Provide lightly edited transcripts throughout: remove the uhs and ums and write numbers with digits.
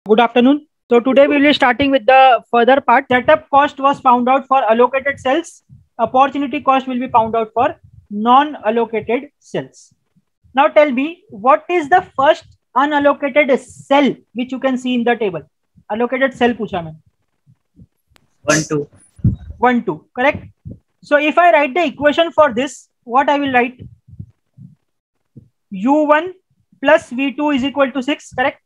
Good afternoon. So today we will be starting with the further part. Setup cost was found out for allocated cells. Opportunity cost will be found out for non-allocated cells. Now tell me, what is the first unallocated cell which you can see in the table? Allocated cell पूछा मैं. 1 2 1 2 correct. So if I write the equation for this, what I will write? U1 plus V2 is equal to 6 correct.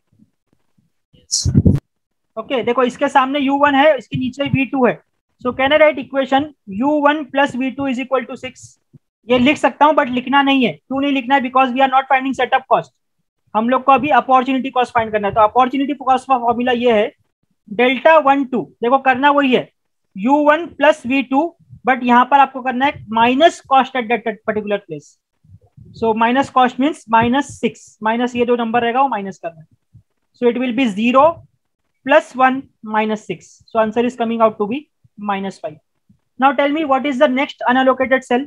Okay देखो इसके सामने U1 है, इसके नीचे V2 है. So can I write equation U1 plus V2 is equal to 6. ये लिख सकता हूं बट लिखना नहीं है. क्यों नहीं लिखना है? Because we are not finding setup cost. हम लोग को अभी अपॉर्चुनिटी कॉस्ट फाइंड करना है. तो अपॉर्चुनिटी कॉस्ट का फॉर्मूला ये है डेल्टा 1 2. देखो करना वही है U1 प्लस V2, बट यहाँ पर आपको करना है minus cost at that particular place. So minus cost means -6. Minus ये जो नंबर रहेगा वो माइनस करना है. So it will be 0 plus 1 minus 6. So answer is coming out to be -5. Now tell me what is the next unallocated cell?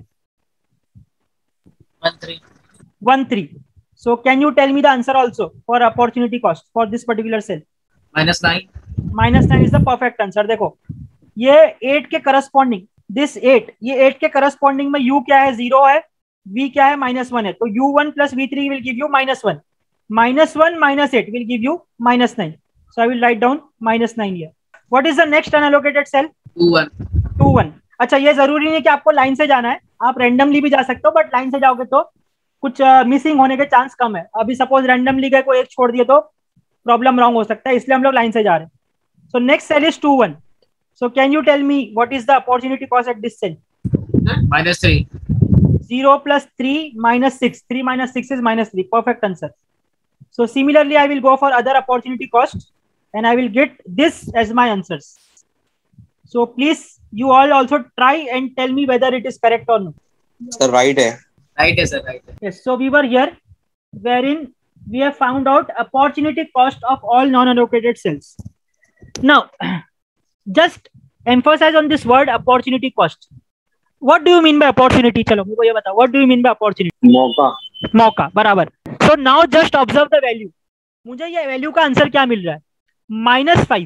1 3 1 3. So can you tell me the answer also for opportunity cost for this particular cell? -9. -9 is the perfect answer. देखो ये 8 के corresponding this 8, ये 8 के corresponding में u क्या है? 0 है, v क्या है? -1 है. तो u1 plus v3 will give you -1. -1 minus 8 will give you -9. So I will write down -9 here. What is the next unallocated cell? 2 1 2 1. अच्छा ये जरूरी नहीं है कि आपको लाइन से जाना है, आप रैंडमली भी जा सकते हो, बट लाइन से जाओगे तो कुछ मिसिंग होने के चांस कम है. अभी सपोज रैंडमली गए, कोई एक छोड़ दिए तो प्रॉब्लम रॉन्ग हो सकता है, इसलिए हम लोग लाइन से जा रहे हैं. So next cell is 2 1. So can you tell me what is the opportunity cost at this cell? -3. 0 plus 3 minus 6. 3 minus 6 is -3. Perfect answer. So similarly, I will go for other opportunity cost and I will get this as my answers. So please, you all also try and tell me whether it is correct or not. Sir, right है. Right है sir, right है. Yes. So we were here wherein we have found out opportunity cost of all non-allocated cells. Now, just emphasize on this word opportunity cost. What do you mean by opportunity? चलो मुझे ये बताओ. What do you mean by opportunity? मौका. बराबर. So now just observe the value. मुझे ये value का answer क्या मिल रहा है? -5.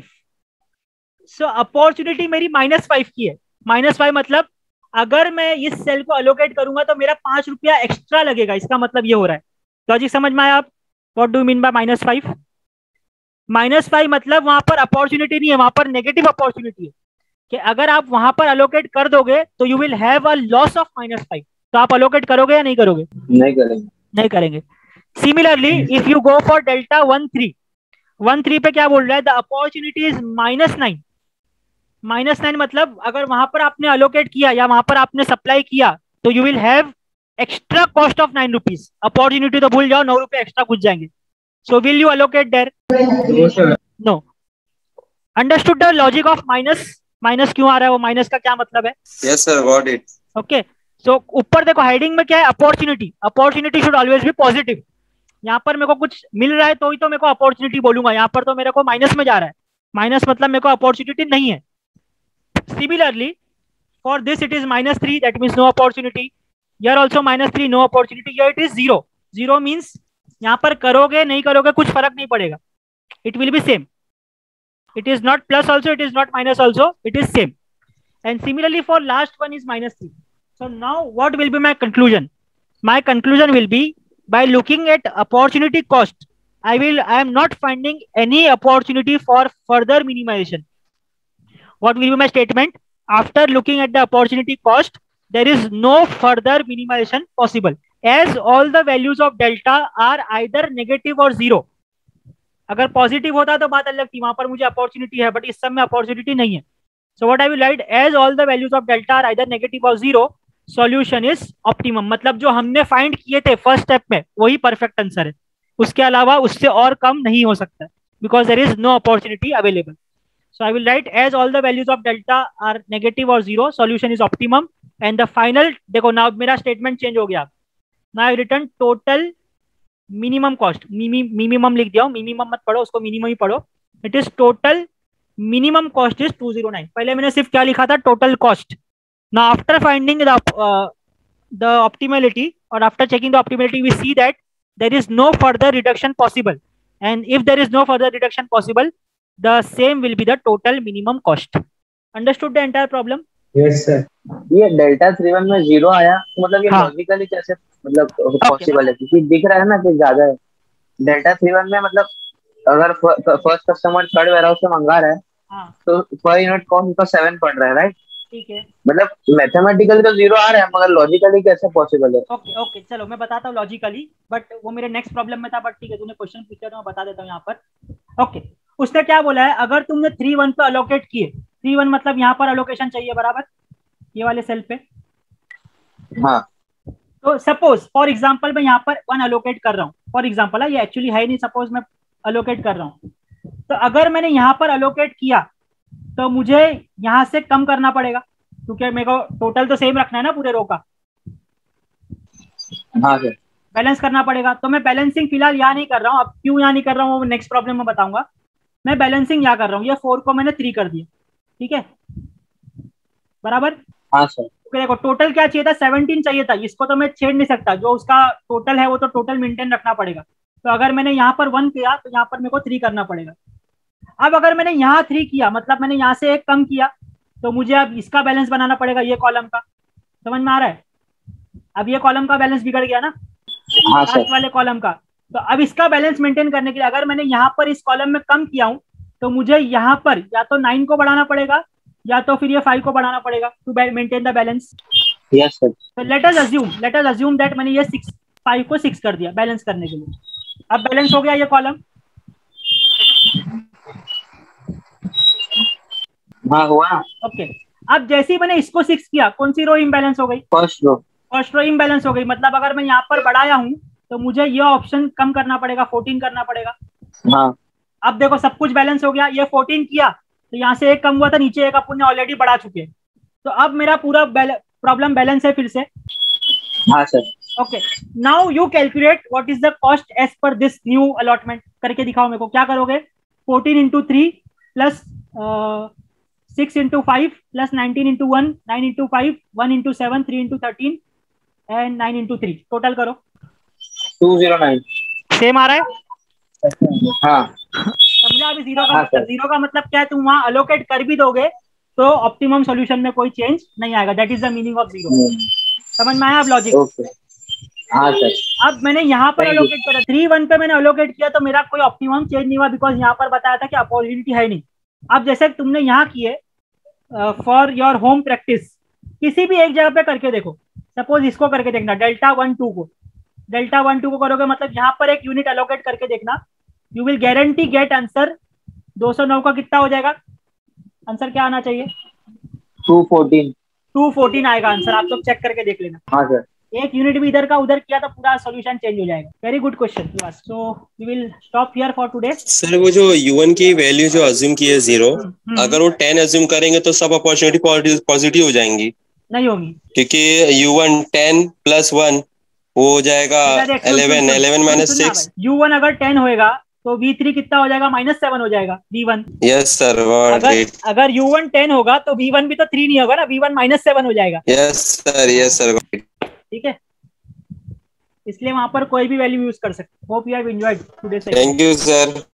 सो अपॉर्चुनिटी मेरी -5 की है. -5 मतलब अगर मैं इस सेल को अलोकेट करूंगा तो मेरा 5 रुपया एक्स्ट्रा लगेगा. इसका मतलब ये हो रहा है. लॉजिक समझ में आया आप? What do you mean by -5? -5 मतलब वहां पर अपॉर्चुनिटी नहीं है, वहां पर नेगेटिव अपॉर्चुनिटी है कि अगर आप वहां पर अलोकेट कर दोगे तो you will have a loss of -5. तो आप अलोकेट करोगे या नहीं करोगे? नहीं करेंगे. Similarly if you go for delta 1 3, 1 3 पे क्या बोल रहा है? The opportunity is -9. -9 मतलब अगर वहां पर आपने अलोकेट किया या वहां पर आपने सप्लाई किया तो you will have extra cost of 9 rupees. Opportunity तो भूल जाओ, 9 रुपए एक्स्ट्रा कुछ जाएंगे. So will you allocate there? No. Understood the logic of minus? Minus क्यों आ रहा है? वो माइनस का क्या मतलब है? Yes sir, got it. Okay. So ऊपर देखो हेडिंग में क्या है? Opportunity. Opportunity should always be positive. यहाँ पर मेरे को कुछ मिल रहा है तो ही तो मेरे को अपॉर्चुनिटी बोलूंगा. यहाँ पर तो मेरे को माइनस में जा रहा है. माइनस मतलब मेरे को अपॉर्चुनिटी नहीं है. Similarly for this it is -3, that means no opportunity. Here also -3, no opportunity. Here it is 0. 0 means यहाँ पर करोगे नहीं करोगे कुछ फर्क नहीं पड़ेगा. It will be same. It is not plus also, it is not minus also, it is same. And similarly for last one is -3. So now what will be my conclusion? My conclusion will be, by looking at opportunity cost, I am not finding any opportunity for further minimization. What will be my statement? After looking at the opportunity cost, there is no further minimization possible, as all the values of delta are either negative or 0. अगर positive होता तो बात अलग थी, वहां पर मुझे opportunity है, बट इस सब में अपॉर्चुनिटी नहीं है. So what I will write, as all the values of delta are either negative or 0, solution is optimum. मतलब जो हमने फाइंड किए थे फर्स्ट स्टेप में वही परफेक्ट आंसर है. उसके अलावा उससे और कम नहीं हो सकता, because there is no opportunity available. So I will write as all the values of delta are negative और 0, solution is optimum. And the final, देखो नाउ मेरा स्टेटमेंट चेंज हो गया. Now I return total minimum cost. Minimum लिख दिया हूं, minimum मत पढ़ो, उसको मिनिमम ही पढ़ो. It is total minimum cost is 209. पहले मैंने सिर्फ क्या लिखा था? Total cost. Now after finding the optimality, or after checking the optimality, we see that there is no further reduction possible, and if there is no further deduction possible, the same will be the total minimum cost. Understood the entire problem? Yes sir. ये delta 3-1 में 0 आया तो मतलब ये हाँ। Logically कैसे मतलब possible है, क्योंकि दिख रहा है ना कि ज्यादा है। डेल्टा 3-1 में मतलब अगर फर्स्ट कस्टमर थर्ड वेयरहाउस से मंगा रहा है हाँ तो पर यूनिट कॉस्ट उसका 7 पड़ रहा है, राइट? ठीक है। मतलब मैथमेटिकली तो 0 आ रहा है मगर लॉजिकली कैसे पॉसिबल है? ओके ओके, चलो मैं बताता हूँ लॉजिकली, बट वो मेरे नेक्स्ट प्रॉब्लम में था, बट ठीक है तूने क्वेश्चन पूछा तो मैं बता देता हूँ यहाँ पर। ओके, उसने क्या बोला है, अगर तुमने 3-1 पे अलोकेट किए, 3-1 मतलब यहाँ पर अलोकेशन चाहिए बराबर, ये वाले सेल पे। हाँ। तो सपोज फॉर एग्जांपल मैं यहाँ पर 1 अलोकेट कर रहा हूँ, फॉर एग्जांपल है, ये एक्चुअली है नहीं, सपोज मैं अलोकेट कर रहा हूँ। तो अगर मैंने यहाँ पर अलोकेट किया तो मुझे यहाँ से कम करना पड़ेगा, क्योंकि मेरे को टोटल तो सेम रखना है ना पूरे रो का। हाँ सर। बैलेंस करना पड़ेगा, तो मैं बैलेंसिंग फिलहाल यहाँ नहीं कर रहा हूँ। अब क्यों यहाँ नहीं कर रहा हूँ वो नेक्स्ट प्रॉब्लम में बताऊंगा। मैं बैलेंसिंग यहाँ कर रहा हूँ, ये 4 को मैंने 3 कर दिया, ठीक है बराबर। हाँ सर। देखो टोटल क्या चाहिए था, 17 चाहिए था, इसको तो मैं छेड़ नहीं सकता, जो उसका टोटल है वो तो टोटल मेंटेन रखना पड़ेगा। तो अगर मैंने यहाँ पर 1 किया तो यहाँ पर मेरे को 3 करना पड़ेगा। अब अगर मैंने यहाँ 3 किया मतलब मैंने यहाँ से 1 कम किया, तो मुझे अब इसका बैलेंस बनाना पड़ेगा, ये कॉलम का। समझ में आ रहा है? अब ये कॉलम का बैलेंस बिगड़ गया ना, हाँ सर। लास्ट वाले कॉलम का। तो अब इसका बैलेंस मेंटेन करने के लिए अगर मैंने यहाँ पर इस कॉलम में कम किया हूँ तो मुझे यहाँ पर या तो 9 को बढ़ाना पड़ेगा या तो फिर ये 5 को बढ़ाना पड़ेगा to maintain the balance. Yes sir. तो लेट अस अज्यूम दैट मैंने ये 5 को 6 कर दिया बैलेंस करने के लिए। अब बैलेंस हो गया ये कॉलम। हाँ हुआ। ओके, अब जैसे ही मैंने इसको 6 किया, कौन सी रो इम्बैलेंस हो गई? First row. First row imbalance हो गई। मतलब अगर मैं यहाँ पर बढ़ाया हूँ तो मुझे ये ऑप्शन कम करना पड़ेगा, 14 करना पड़ेगा। हाँ। अब देखो सब कुछ बैलेंस हो गया, ये 14 किया तो यहाँ से 1 कम हुआ था, नीचे 1 अपन ने ऑलरेडी बढ़ा चुके हैं। तो अब मेरा पूरा प्रॉब्लम बैलेंस है फिर से। हाँ sir. Okay, now you calculate what is the cost as per this new allotment. करके दिखाओ मेरे को, क्या करोगे? 14 into 3 plus 6 into 5 plus 19 into 1, 9 into 5, 1 into 7, 3 into 13 and 9 into 3। Total करो। 209। सेम आ रहा है? हाँ समझा अभी जीरो का हाँ मतलब? सर। जीरो का मतलब क्या है, तुम वहां अलोकेट कर भी दोगे तो ऑप्टिमम सॉल्यूशन में कोई चेंज नहीं आएगा। That is the meaning of zero. समझ में आया अब लॉजिक? ओके। हाँ सर। अब मैंने यहाँ पर Thank you. अलोकेट करा, 3-1 पे मैंने अलोकेट किया तो मेरा कोई ऑप्टिमम चेंज नहीं हुआ, बिकॉज यहाँ पर बताया था कि अपॉर्चुनिटी है नहीं। अब जैसे तुमने यहाँ किए फॉर योर होम प्रैक्टिस, किसी भी एक जगह पे करके देखो। सपोज इसको करके देखना, डेल्टा 1-2 को, डेल्टा 1-2 को करोगे मतलब यहाँ पर एक यूनिट अलोकेट करके देखना, you will guarantee get answer. 209 का कितना हो जाएगा? आंसर क्या आना चाहिए? 214। 214 आएगा आंसर। आप लोग चेक करके देख लेना। हाँ सर। एक यूनिट भी इधर का उधर किया तो पूरा सॉल्यूशन चेंज हो जाएगा। Very good question. So we will stop here for today. Sir वो जो U1 की वैल्यू जो अज्यूम की है 0, अगर वो 10 अज्यूम करेंगे तो सब अपॉर्चुनिटी पॉजिटिव हो जाएंगी? नहीं होगी, क्योंकि U1 10 प्लस 1 वो हो जाएगा 11 माइनस 6। U1 अगर 10 होएगा तो V3 कितना हो जाएगा? -7 हो जाएगा V1। Yes sir. अगर U1 10 होगा तो V1 भी तो 3 नहीं होगा ना, V1 -7 हो जाएगा। Yes sir. ठीक है, इसलिए वहां पर कोई भी वैल्यू यूज कर सकते। Hope you have enjoyed today session. Thank you sir.